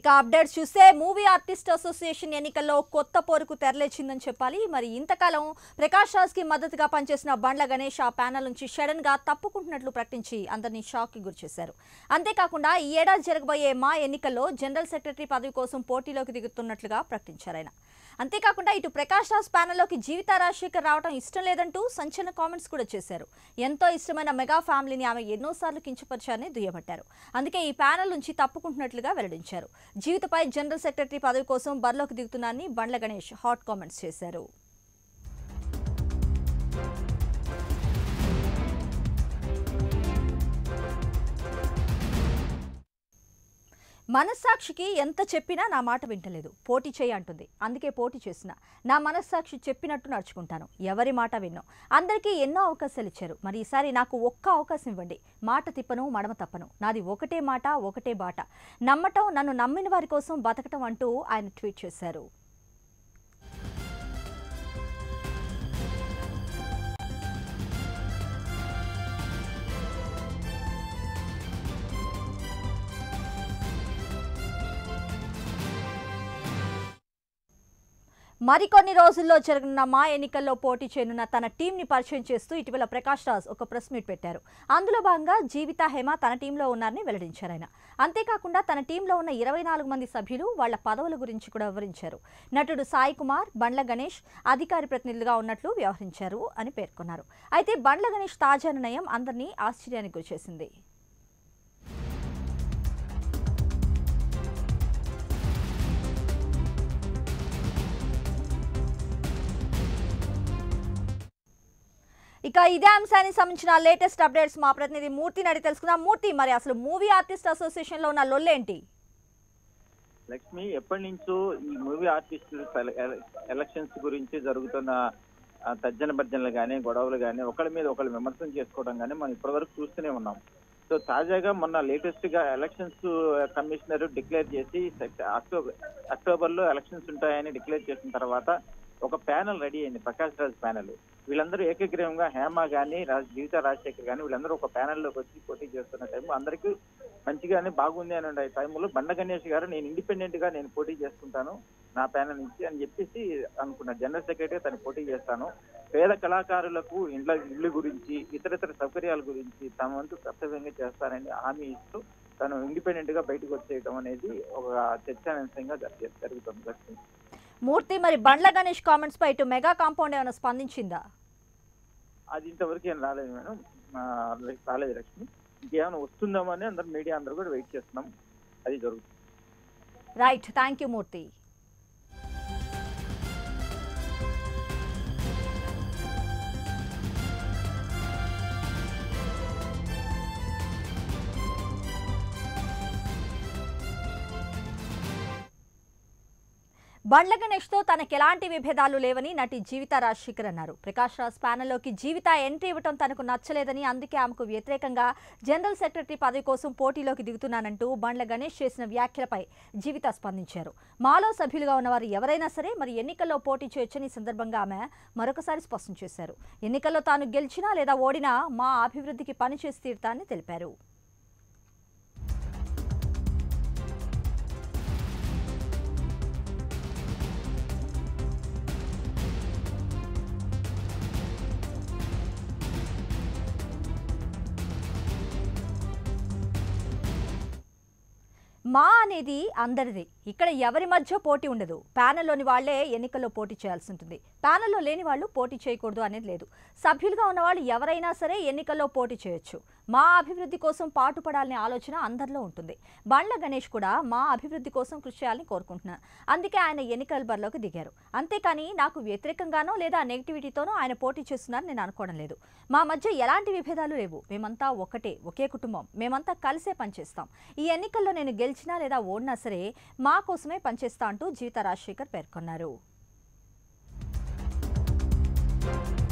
ఇక అప్డేట్స్ చూస్తే movie artist association ఎన్నికల్లో కొత్త పోరుకు తెరలేచిందని చెప్పాలి. మరి ఇంతకాలం ప్రకాష్ రాజ్ కి మద్దతుగా పనిచేసిన బండ్ల గణేష్ ఆ ప్యానెల్ నుంచి సడన్ గా తప్పుకుంటున్నట్లు ప్రకటించి అందరినీ షాక్ కి గురిచేశారు. అంతేకాకుండా ఈ ఏడాది జరగబోయే మా ఎన్నికల్లో జనరల్ సెక్రటరీ పదవి కోసం పోటీలోకి దిగుతున్నట్లుగా ప్రకటించారు ఆయన. అంతేకాకుండా ఇటు ప్రకాష్ రాజ్ ప్యానెల్లోకి జీవిత రాజశేఖర్ రావడం ఇష్టం లేదంటూ సంచలన కామెంట్స్ కూడా చేశారు. ఎంతో ఇష్టమైన మెగా ఫ్యామిలీని ఆమె ఎన్నోసార్లు కించపరిచారని దుయ్యబట్టారు. అందుకే ఈ ప్యానెల్ నుంచి తప్పుకుంటున్నట్లుగా వెల్లడించారు. జీవితపై జనరల్ సెక్రటరీ పదవి కోసం బరిలోకి దిగుతున్నారని బండ్ల గణేష్ హాట్ కామెంట్స్ చేశారు. మనస్సాక్షికి ఎంత చెప్పినా నా మాట వింటలేదు, పోటీ చేయి అంటుంది. అందుకే పోటీ చేసిన. నా మనస్సాక్షి చెప్పినట్టు నడుచుకుంటాను, ఎవరి మాట విన్నో. అందరికీ ఎన్నో అవకాశాలు ఇచ్చారు, మరి ఈసారి నాకు ఒక్క అవకాశం ఇవ్వండి. మాట తిప్పను, మడమ తప్పను. నాది ఒకటే మాట, ఒకటే బాట. నమ్మటం, నన్ను నమ్మిన వారి కోసం బతకటం అంటూ ఆయన ట్వీట్ చేశారు. మరికొన్ని రోజుల్లో జరగనున్న మా ఎన్నికల్లో పోటీ చేయనున్న తన టీంని పరిచయం చేస్తూ ఇటీవల ప్రకాష్ రాజ్ ఒక ప్రెస్ మీట్ పెట్టారు. అందులో భాగంగా జీవిత, హేమ తన టీంలో ఉన్నారని వెల్లడించారు ఆయన. అంతేకాకుండా తన టీంలో ఉన్న 24 మంది సభ్యులు వాళ్ల పదవుల గురించి కూడా వివరించారు. నటుడు సాయి కుమార్, బండ్ల గణేష్ అధికారి ప్రతినిధులుగా ఉన్నట్లు వ్యవహరించారు అని పేర్కొన్నారు. అయితే బండ్ల గణేష్ తాజా నిర్ణయం అందరినీ ఆశ్చర్యానికి గురిచేసింది. ఇక ఇదే అంశానికి సంబంధించిన లేటెస్ట్ అప్డేట్స్ మా ప్రతినిధి మూర్తిని అడిగి తెలుసుకుందాం. మూర్తి, మరి అసలు మూవీ ఆర్టిస్ట్ అసోసియేషన్ లో ఉన్న లొల్లేంటి? లక్ష్మి, ఎప్పటి నుంచో ఈ మూవీ ఆర్టిస్ట్ ఎలక్షన్స్ గురించి జరుగుతున్న తర్జన భర్జనలు కానీ, గొడవలు కానీ, ఒకరి మీద ఒకరు విమర్శనం చేసుకోవడం కానీ మనం ఇప్పటివరకు చూస్తూనే ఉన్నాం. సో తాజాగా మొన్న లేటెస్ట్ గా ఎలక్షన్స్ కమిషనర్ డిక్లేర్ చేసి అక్టోబర్లో ఎలక్షన్స్ ఉంటాయని డిక్లేర్ చేసిన తర్వాత ఒక ప్యానెల్ రెడీ అయింది, ప్రకాష్ రాజ్ ప్యానెల్. వీళ్ళందరూ ఏకగ్రీవంగా హేమ కానీ, జీవిత రాజశేఖర్ కానీ వీళ్ళందరూ ఒక ప్యానెల్లోకి వచ్చి పోటీ చేస్తున్న టైం అందరికీ మంచిగానే బాగుంది అని టైంలో బండ్ల గణేష్ గారు నేను ఇండిపెండెంట్ గా నేను పోటీ చేసుకుంటాను నా ప్యానెల్ నుంచి అని చెప్పేసి అనుకున్నారు. జనరల్ సెక్రటరీ తను పోటీ చేస్తాను, పేద కళాకారులకు ఇళ్ళ గురించి, ఇతర సౌకర్యాల గురించి తమ వంతు కర్తవ్యంగా చేస్తానని హామీ ఇస్తూ తను ఇండిపెండెంట్ గా బయటకు వచ్చేయడం అనేది ఒక చర్చాంశంగా జరుగుతుంది. మూర్తి, మరి బండ్ల గణేష్ కామెంట్స్ పై ఇటు మెగా కాంపౌండ్ ఏమైనా స్పందించిందా? అది ఇంతవరకు ఏం రాలేదు మేడం, రాలేదు లక్ష్మి. ఇంకేమైనా వస్తుందామని అందరు మీడియా అందరూ కూడా వెయిట్ చేస్తున్నాం, అది జరుగుతుంది. Right, thank you Murthy. Bandla Ganesh తో తనకు ఎలాంటి విభేదాలు లేవని నటి జీవిత రాజశేఖర్ అన్నారు. ప్రకాష్ రాజ్ ప్యానెల్లోకి జీవిత ఎంట్రీ ఇవ్వడం తనకు నచ్చలేదని, అందుకే ఆమెకు వ్యతిరేకంగా జనరల్ సెక్రటరీ పదవి కోసం పోటీలోకి దిగుతున్నానంటూ బండ్ల గణేష్ చేసిన వ్యాఖ్యలపై జీవిత స్పందించారు. మాలో సభ్యులుగా ఉన్నవారు ఎవరైనా సరే మరి ఎన్నికల్లో పోటీ చేయొచ్చని సందర్భంగా ఆమె మరొకసారి స్పష్టం చేశారు. ఎన్నికల్లో తాను గెలిచినా లేదా ఓడినా మా అభివృద్ధికి పనిచేసి తీరుతానని తెలిపారు. మా అనేది అందరిది, ఇక్కడ ఎవరి మధ్య పోటీ ఉండదు. ప్యానెల్లోని వాళ్లే ఎన్నికల్లో పోటీ చేయాల్సి ఉంటుంది, ప్యానెల్లో లేని వాళ్ళు పోటీ చేయకూడదు అనేది లేదు. సభ్యులుగా ఉన్నవాళ్ళు ఎవరైనా సరే ఎన్నికల్లో పోటీ చేయొచ్చు. మా అభివృద్ధి కోసం పాటుపడాలనే ఆలోచన అందరిలో ఉంటుంది. బండ్ల గణేష్ కూడా మా అభివృద్ధి కోసం కృషి చేయాలని కోరుకుంటున్నారు, అందుకే ఆయన ఎన్నికల బరిలోకి దిగారు. అంతేకాని నాకు వ్యతిరేకంగానో లేదా నెగిటివిటీతోనో ఆయన పోటీ చేస్తున్నారని నేను అనుకోవడం లేదు. మా మధ్య ఎలాంటి విభేదాలు లేవు, మేమంతా ఒకటే, ఒకే కుటుంబం, మేమంతా కలిసే పనిచేస్తాం. ఈ ఎన్నికల్లో నేను గెలిచినా లేదా ఓడినా సరే మా కోసమే పనిచేస్తా అంటూ జీవిత రాజశేఖర్ పేర్కొన్నారు.